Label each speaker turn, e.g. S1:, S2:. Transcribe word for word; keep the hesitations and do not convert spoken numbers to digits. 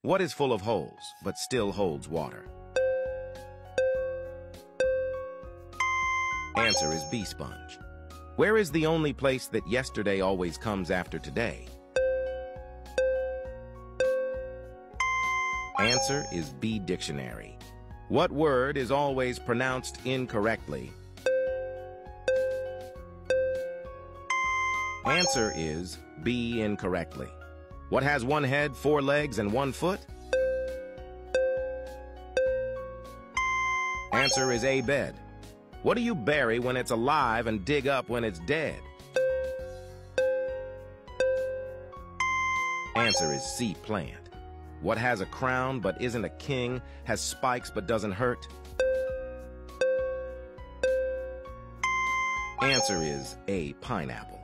S1: What is full of holes, but still holds water? Answer is B sponge. Where is the only place that yesterday always comes after today? Answer is B dictionary. What word is always pronounced incorrectly? Answer is B incorrectly. What has one head, four legs, and one foot? Answer is A bed. What do you bury when it's alive and dig up when it's dead? Answer is C plant. What has a crown but isn't a king, has spikes but doesn't hurt? Answer is A pineapple.